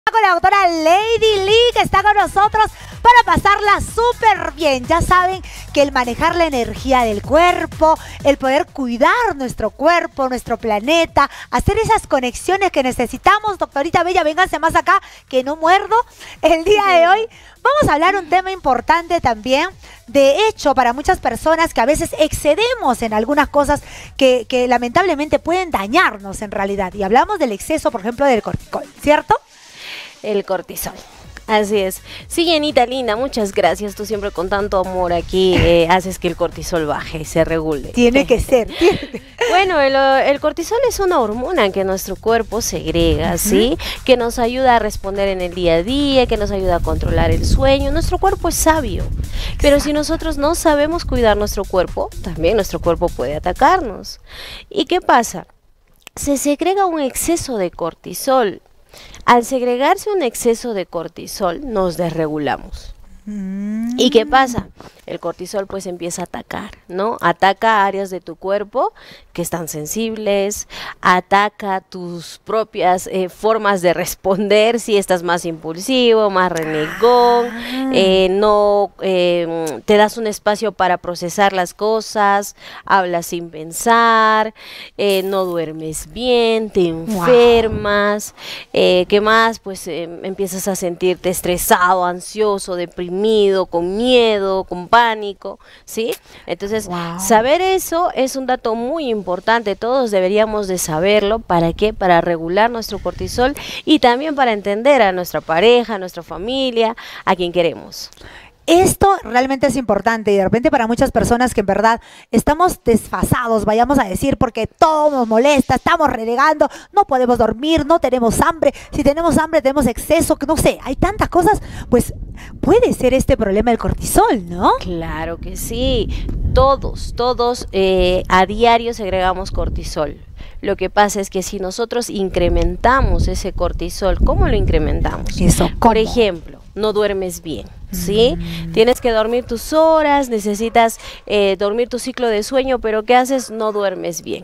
Con la doctora Lady Lee, que está con nosotros para pasarla súper bien. Ya saben que el manejar la energía del cuerpo, el poder cuidar nuestro cuerpo, nuestro planeta, hacer esas conexiones que necesitamos. Doctorita Bella, vénganse más acá, que no muerdo. El día de hoy vamos a hablar un tema importante también. De hecho, para muchas personas que a veces excedemos en algunas cosas que lamentablemente pueden dañarnos en realidad. Y hablamos del exceso, por ejemplo, del cortisol, ¿cierto? El cortisol. Así es. Sí, Jenita linda, muchas gracias. Tú siempre con tanto amor aquí haces que el cortisol baje, se regule. Tiene que ser. Bueno, el cortisol es una hormona que nuestro cuerpo segrega, ¿sí? Que nos ayuda a responder en el día a día, que nos ayuda a controlar el sueño. Nuestro cuerpo es sabio. Pero si nosotros no sabemos cuidar nuestro cuerpo, también nuestro cuerpo puede atacarnos. ¿Y qué pasa? Se segrega un exceso de cortisol. Al segregarse un exceso de cortisol, nos desregulamos. ¿Y qué pasa? El cortisol pues empieza a atacar, ¿no? Ataca áreas de tu cuerpo que están sensibles, ataca tus propias formas de responder, si estás más impulsivo, más renegón, no te das un espacio para procesar las cosas, hablas sin pensar, no duermes bien, te enfermas, ¿qué más? Pues empiezas a sentirte estresado, ansioso, deprimido, con miedo, con pánico, ¿sí? Entonces, saber eso es un dato muy importante, todos deberíamos de saberlo. ¿Para qué? Para regular nuestro cortisol y también para entender a nuestra pareja, a nuestra familia, a quien queremos. Esto realmente es importante y de repente para muchas personas que en verdad estamos desfasados, vayamos a decir, porque todo nos molesta, estamos renegando, no podemos dormir, no tenemos hambre, si tenemos hambre tenemos exceso, que no sé, hay tantas cosas, pues puede ser este problema del cortisol, ¿no? Claro que sí, todos a diario segregamos cortisol. Lo que pasa es que si nosotros incrementamos ese cortisol, ¿cómo lo incrementamos? Eso, ¿cómo? Por ejemplo, no duermes bien, ¿sí? Tienes que dormir tus horas, necesitas dormir tu ciclo de sueño, pero ¿qué haces? No duermes bien.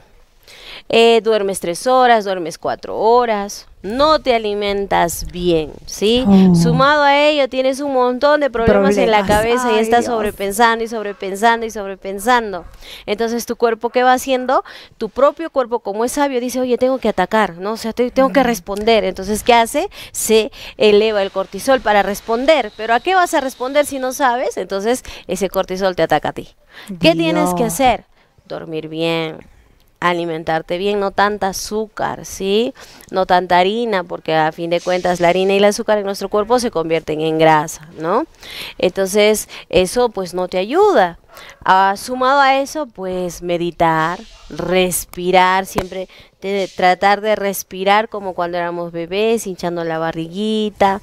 Duermes 3 horas, duermes 4 horas, no te alimentas bien, ¿sí? Sumado a ello tienes un montón de problemas en la cabeza y estás sobrepensando y sobrepensando y sobrepensando. Entonces tu cuerpo, ¿qué va haciendo? Tu propio cuerpo, como es sabio, dice, oye, tengo que atacar, ¿no? O sea, tengo que responder. Entonces, ¿qué hace? Se eleva el cortisol para responder. ¿Pero a qué vas a responder si no sabes? Entonces, ese cortisol te ataca a ti. ¿Qué tienes que hacer? Dormir bien, alimentarte bien, no tanta azúcar, ¿sí? No tanta harina, porque a fin de cuentas la harina y el azúcar en nuestro cuerpo se convierten en grasa, ¿no? Entonces, eso pues no te ayuda. Sumado a eso, pues meditar, respirar, siempre tratar de respirar como cuando éramos bebés, hinchando la barriguita,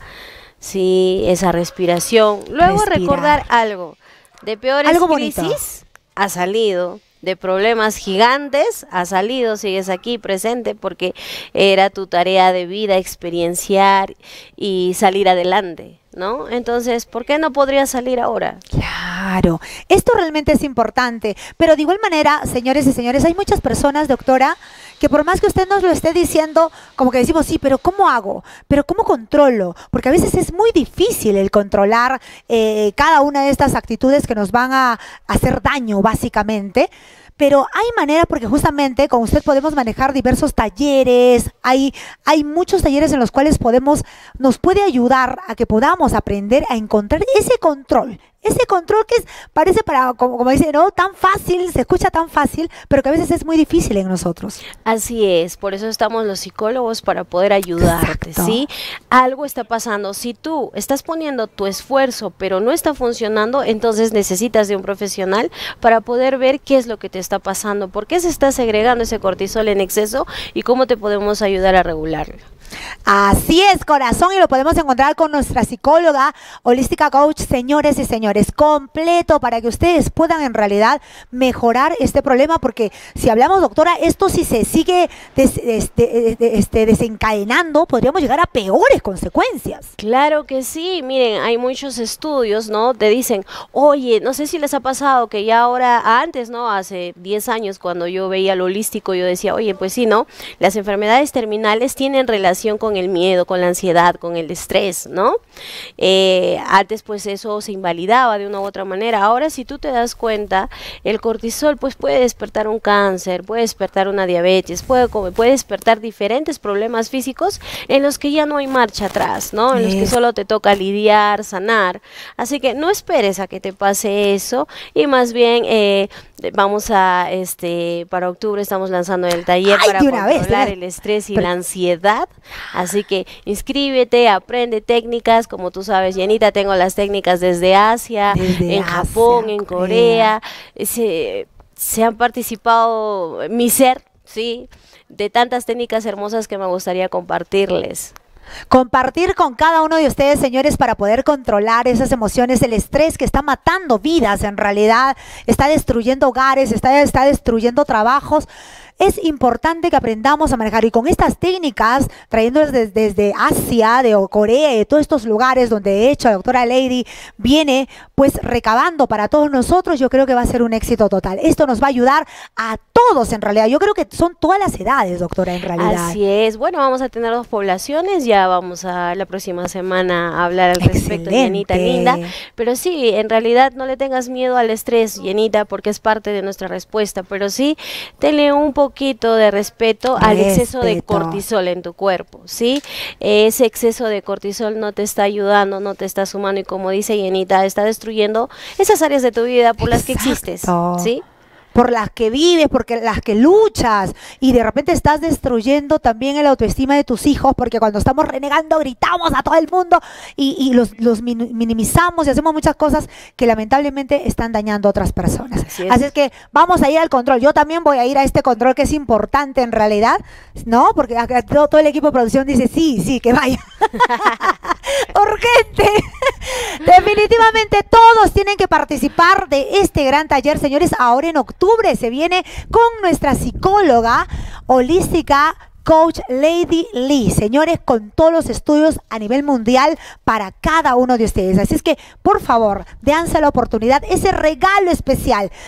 ¿sí? Esa respiración. Luego recordar algo, de peores crisis ha salido, de problemas gigantes ha salido, sigues aquí presente porque era tu tarea de vida experienciar y salir adelante, ¿no? Entonces, ¿por qué no podría salir ahora? Claro, esto realmente es importante, pero de igual manera, señores y señores, hay muchas personas, doctora, que por más que usted nos lo esté diciendo, como que decimos, sí, pero ¿cómo hago? ¿Pero cómo controlo? Porque a veces es muy difícil el controlar cada una de estas actitudes que nos van a hacer daño, básicamente. Pero hay maneras, porque justamente con usted podemos manejar diversos talleres, hay muchos talleres en los cuales nos puede ayudar a que podamos aprender a encontrar ese control que parece como dice, ¿no? Tan fácil, se escucha tan fácil, pero que a veces es muy difícil en nosotros. Así es, por eso estamos los psicólogos, para poder ayudarte, ¿sí? Algo está pasando, si tú estás poniendo tu esfuerzo, pero no está funcionando, entonces necesitas de un profesional para poder ver qué es lo que te está pasando, por qué se está segregando ese cortisol en exceso y cómo te podemos ayudar a regularlo. Así es, corazón, y lo podemos encontrar con nuestra psicóloga holística coach, señores y señores, completo para que ustedes puedan en realidad mejorar este problema, porque si hablamos, doctora, esto si se sigue desencadenando, podríamos llegar a peores consecuencias. Claro que sí, miren, hay muchos estudios, ¿no? Te dicen, oye, no sé si les ha pasado que ya ahora, antes, ¿no? Hace 10 años cuando yo veía lo holístico, yo decía, oye, pues sí, ¿no? Las enfermedades terminales tienen relación relación con el miedo, con la ansiedad, con el estrés, ¿no? Antes pues eso se invalidaba de una u otra manera. Ahora si tú te das cuenta, el cortisol pues puede despertar un cáncer, puede despertar una diabetes, puede despertar diferentes problemas físicos en los que ya no hay marcha atrás, ¿no? En los que solo te toca lidiar, sanar. Así que no esperes a que te pase eso y más bien vamos a, para octubre estamos lanzando el taller para controlar el estrés y la ansiedad. Así que inscríbete, aprende técnicas, como tú sabes, Jenita, tengo las técnicas desde Asia, Japón, en Corea. Se han participado mi ser, ¿sí? De tantas técnicas hermosas que me gustaría compartirles. Compartir con cada uno de ustedes, señores, para poder controlar esas emociones, el estrés que está matando vidas, en realidad está destruyendo hogares, está destruyendo trabajos. Es importante que aprendamos a manejar, y con estas técnicas, trayéndolas desde Asia, de Corea, de todos estos lugares donde de hecho la doctora Lady viene pues recabando para todos nosotros, yo creo que va a ser un éxito total. Esto nos va a ayudar a todos en realidad. Yo creo que son todas las edades, doctora, en realidad. Así es. Bueno, vamos a tener 2 poblaciones, ya vamos a la próxima semana a hablar al respecto, Jenita linda. Pero sí, en realidad no le tengas miedo al estrés, Jenita, porque es parte de nuestra respuesta, pero sí, tenle un poquito de respeto al exceso de cortisol en tu cuerpo, ¿sí? Ese exceso de cortisol no te está ayudando, no te está sumando, y como dice Jenita, está destruyendo esas áreas de tu vida por las que existes, ¿sí? Por las que vives, porque las que luchas, y de repente estás destruyendo también el autoestima de tus hijos, porque cuando estamos renegando gritamos a todo el mundo y los minimizamos y hacemos muchas cosas que lamentablemente están dañando a otras personas. Así es que vamos a ir al control. Yo también voy a ir a este control, que es importante en realidad, ¿no? Porque acá todo el equipo de producción dice sí, que vaya. Urgente. Definitivamente todos tienen que participar de este gran taller, señores. Ahora en octubre se viene con nuestra psicóloga holística, Coach Lady Lee, señores, con todos los estudios a nivel mundial para cada uno de ustedes. Así es que, por favor, déanse la oportunidad, ese regalo especial